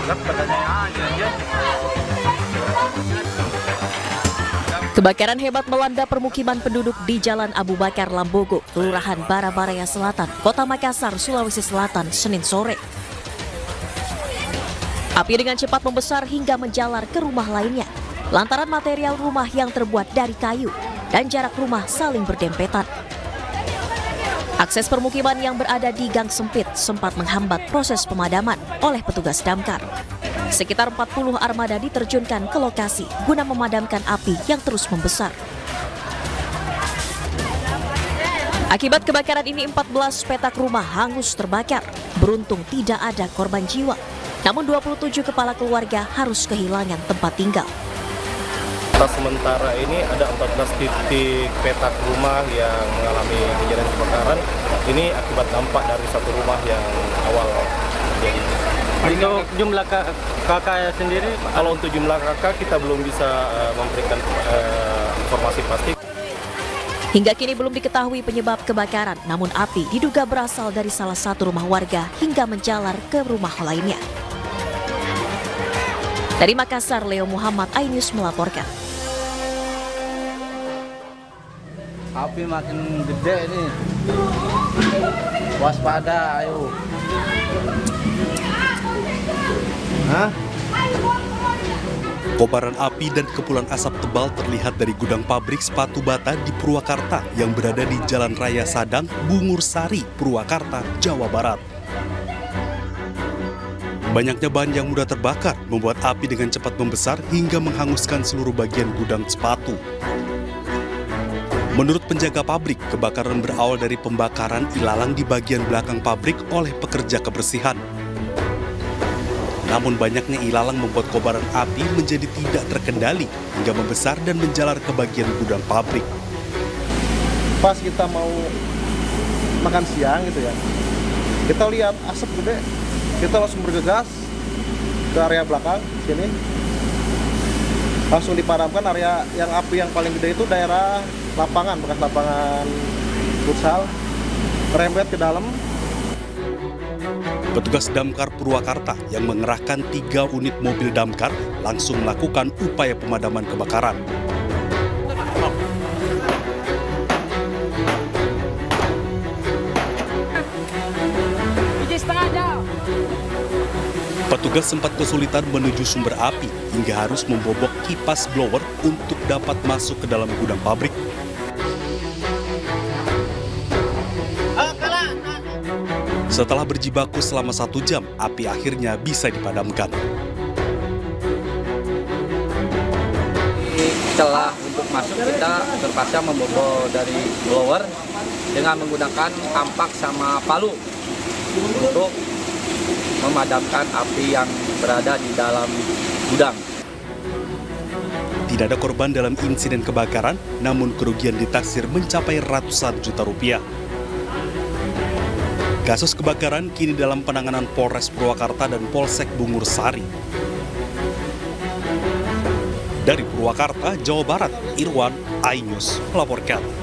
Kebakaran hebat melanda permukiman penduduk di Jalan Abu Bakar Lambogo, Kelurahan Barabaraya Selatan, Kota Makassar, Sulawesi Selatan, Senin sore. Api dengan cepat membesar hingga menjalar ke rumah lainnya, lantaran material rumah yang terbuat dari kayu dan jarak rumah saling berdempetan. Akses permukiman yang berada di gang sempit sempat menghambat proses pemadaman oleh petugas damkar. Sekitar 40 armada diterjunkan ke lokasi guna memadamkan api yang terus membesar. Akibat kebakaran ini 14 petak rumah hangus terbakar. Beruntung tidak ada korban jiwa. Namun 27 kepala keluarga harus kehilangan tempat tinggal. Sementara ini ada 14 titik petak rumah yang mengalami kejadian kebakaran. Ini akibat dampak dari satu rumah yang awal terjadi. Untuk jumlah kakak sendiri, kalau untuk jumlah kakak kita belum bisa memberikan informasi pasti. Hingga kini belum diketahui penyebab kebakaran, namun api diduga berasal dari salah satu rumah warga hingga menjalar ke rumah lainnya. Dari Makassar, Leo Muhammad, iNews melaporkan. Api makin gede nih. Waspada, ayo. Kobaran api dan kepulan asap tebal terlihat dari gudang pabrik sepatu bata di Purwakarta yang berada di Jalan Raya Sadang, Bungur Sari, Purwakarta, Jawa Barat. Banyaknya bahan yang mudah terbakar membuat api dengan cepat membesar hingga menghanguskan seluruh bagian gudang sepatu. Menurut penjaga pabrik, kebakaran berawal dari pembakaran ilalang di bagian belakang pabrik oleh pekerja kebersihan. Namun banyaknya ilalang membuat kobaran api menjadi tidak terkendali hingga membesar dan menjalar ke bagian gudang pabrik. Pas kita mau makan siang gitu ya, kita lihat asap gede, kita langsung bergegas ke area belakang sini. Langsung dipadamkan. Area yang api yang paling gede itu daerah lapangan, bekas lapangan futsal, merembet ke dalam. Petugas damkar Purwakarta yang mengerahkan 3 unit mobil damkar langsung melakukan upaya pemadaman kebakaran. Petugas sempat kesulitan menuju sumber api hingga harus membobok kipas blower untuk dapat masuk ke dalam gudang pabrik. Setelah berjibaku selama 1 jam, api akhirnya bisa dipadamkan. Celah untuk masuk kita terpaksa membobol dari blower dengan menggunakan ampak sama palu untuk memadamkan api yang berada di dalam gudang. Tidak ada korban dalam insiden kebakaran, namun kerugian ditaksir mencapai ratusan juta rupiah. Kasus kebakaran kini dalam penanganan Polres Purwakarta dan Polsek Bungur Sari. Dari Purwakarta, Jawa Barat, Irwan, iNews melaporkan.